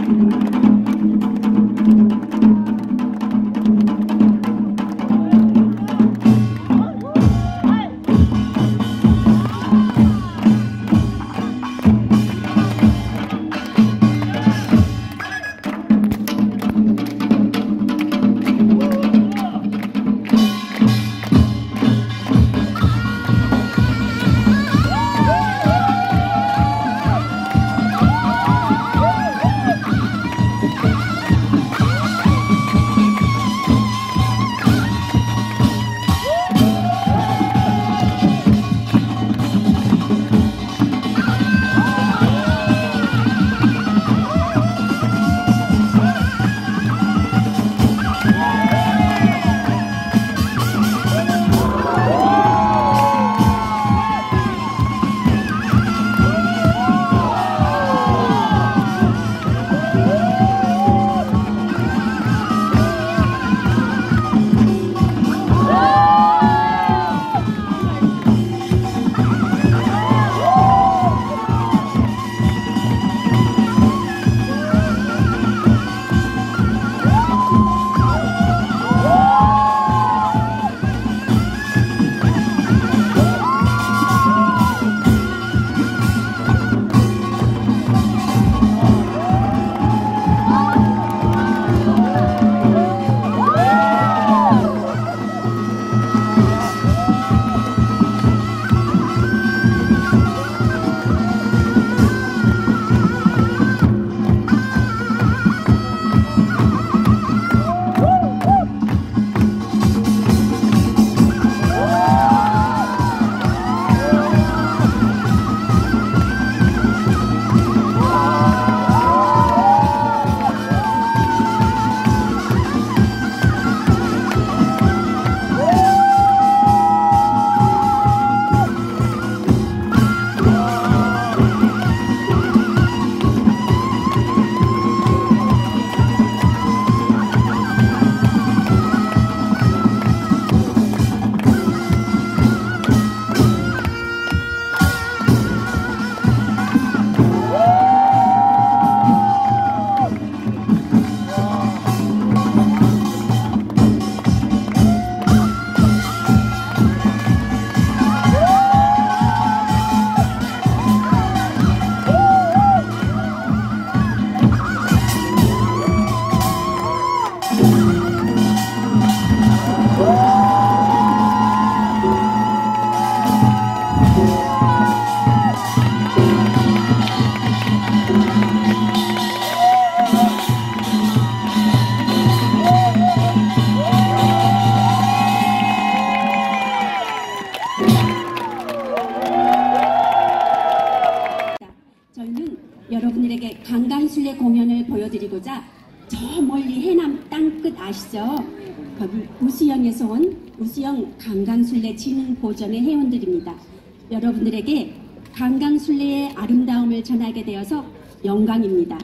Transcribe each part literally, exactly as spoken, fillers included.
여러분들에게 강강술래 공연을 보여드리고자 저 멀리 해남 땅끝 아시죠? 거기 우수영에서 온 우수영 강강술래 진흥보전의 회원들입니다. 여러분들에게 강강술래의 아름다움을 전하게 되어서 영광입니다.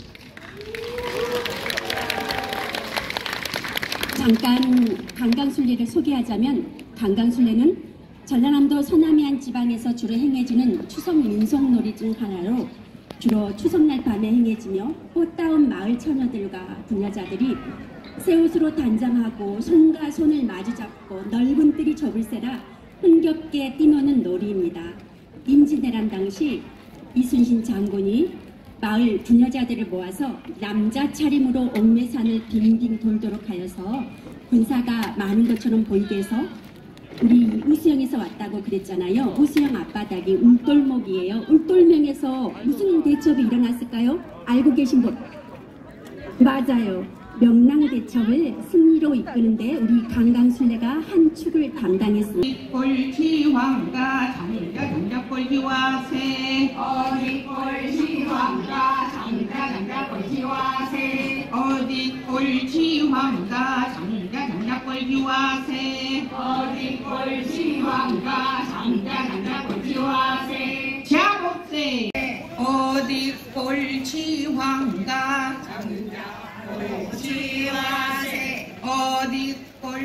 잠깐 강강술래를 소개하자면, 강강술래는 전라남도 서남해안 지방에서 주로 행해지는 추석 민속놀이 중 하나로 주로 추석날 밤에 행해지며 꽃다운 마을 처녀들과 부녀자들이 새 옷으로 단장하고 손과 손을 마주잡고 넓은 뜰이 좁을세라 흥겹게 뛰노는 놀이입니다. 임진왜란 당시 이순신 장군이 마을 부녀자들을 모아서 남자 차림으로 옥매산을 빙빙 돌도록 하여서 군사가 많은 것처럼 보이게 해서 우리 우수영에서 왔다고 그랬잖아요. 우수영 앞바닥이 울돌목이에요. 울돌명에서 무슨 대첩이 일어났을까요? 알고 계신 분? 맞아요. 명랑대첩을 승리로 이끄는데 우리 강강술래가 한 축을 담당했습니다. 꼴지황가 장자 장자 꼴지와세 어디 꼴지황가 장자 장자 꼴지와세 어디 꼴지황가 장자 장자 꼴지와세 어디 꼴지황가 장자 장자 꼴지와세 자복세 어디 꼴지황가 장자 꼴지와세 어디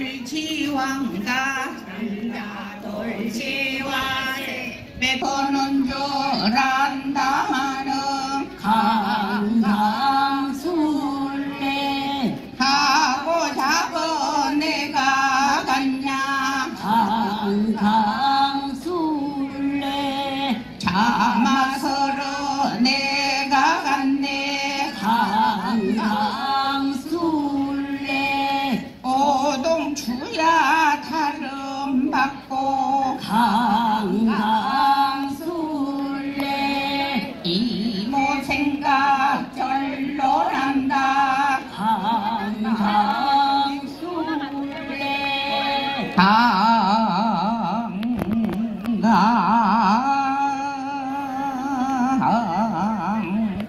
꼴지황가 장자 꼴지와세 매번은 조란다는 강강 강강술래 오동추야 다름 받고 강강술래 이모 생각 절로 난다 강강술래 강강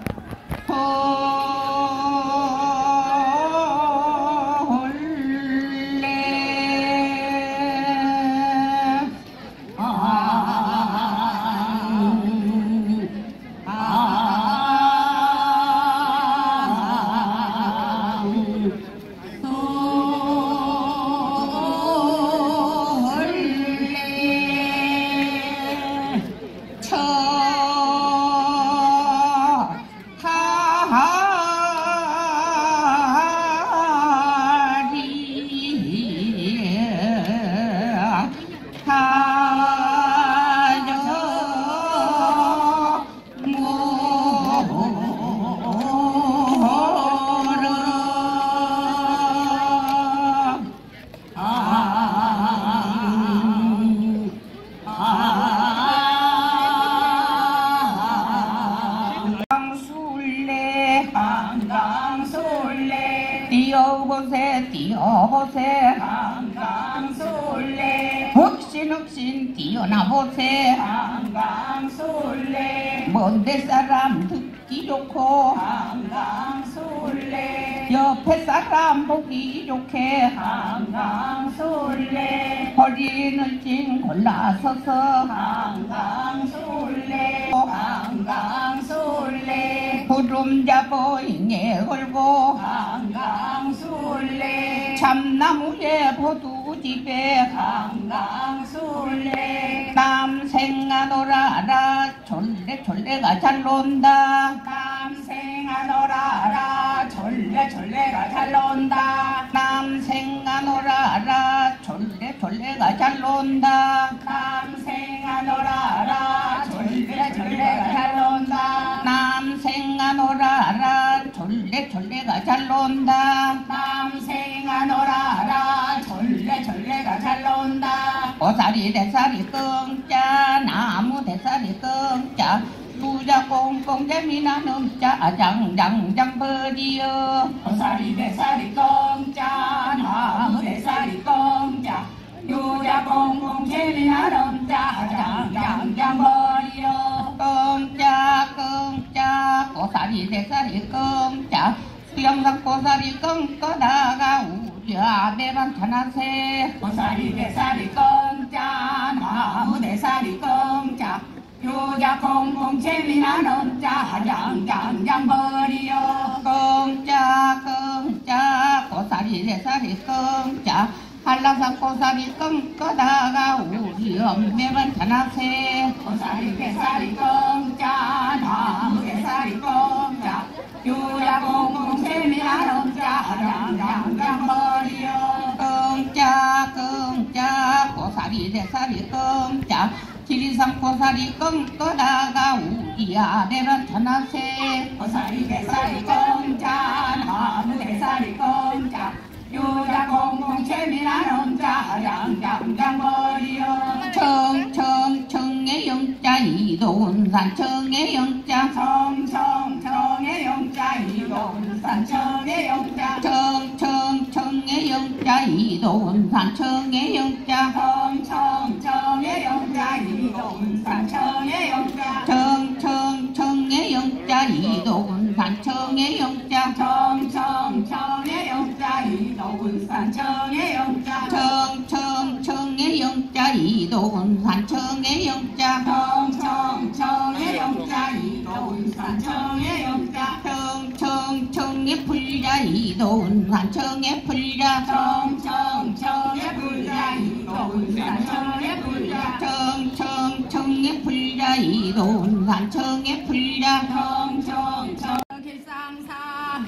강강술래 뛰어보세 뛰어보세 강강술래 흑신흑신 뛰어나보세 강강술래 먼데 사람 듣기 좋고 강강술래 옆에 사람 보기 좋게 강강술래 허리는 찡 골라서서 강강술래 강강술래 구름 잡어 ing에 걸고 강강술래 참나무에 보두집에 강강술래 남생아 놀아라 졸래 졸래가 잘 논다 남생아 놀아라 졸래 졸래가 잘 논다 남생아 놀아라 졸래 졸래가 잘 논다 남생아 놀아라 졸래 졸래가 잘 논다 남생아 놀아라 졸래 졸래가 잘 논다 남생아 놀아라 졸래 졸래가 잘 논다 고사리 대사리 끙짜 나무 대사리 끙짜 누자 꽁꽁 재미나 넘자 장장장 버리여 고사리 대사리 꽁짜 나무 대사리 꽁짜 유자 꽁꽁 재미나 넘자 장장장 버리여 끙짜 끙짜 고사리 대사리 끙짜 수영장 고사리 끙꺼다가 우리 아베만 타나세 고사리 대사리 꽁짜 나무 대사리 꽁짜 유자 꽁꽁 재미나 넘자 장장장 버리여 끙짜 끙짜 고사리 대사리 끙짜 한라산 고사리 끙꺼다가 우리 엄매만 타나세 고사리 대사리 꽁짜 나무 대사리 꽁짜 유자 꽁꽁 재미나 넘자 장장장 버리여 끙짜 끙짜 고사리 대사리 끙짜 지리산 고사리 끙꺼다가 우리 아베만 타나세 고사리 대사리 꽁짜 나무 대사리 꽁짜 유자 꽁꽁 재미나 넘자 장장장 버리여 청청 청의 영자 이도운산 청의 영자 청청 청의 영자 이동산 청의 영자 청청 청의 영자 이도운산 청의 영자 청청 청의 영자 이동산 청의 영자 청청 청의 영자 이도운산 청의 영자 청청 청의 영자 이동산 청의 영자 청청 청의 영자 이도운산 청의 영자 청청 청의 영자 이동산 청의 영자 청청 청의 풀자 이도운산 청의 풀자 청청 청의 불자 이동산 청의 불자 청청 청의 풀자 이도운산 청의 풀자 청청 청 길상사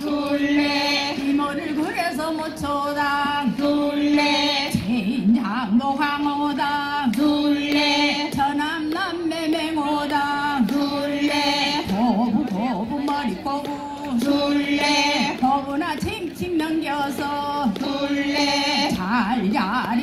둘레 이모를 그래서 못초당 둘레 진장도 강호당 둘레 천암남매 맹호당 둘레 고부 고부 머리 고부 둘레 신명겨서 둘레 잘자리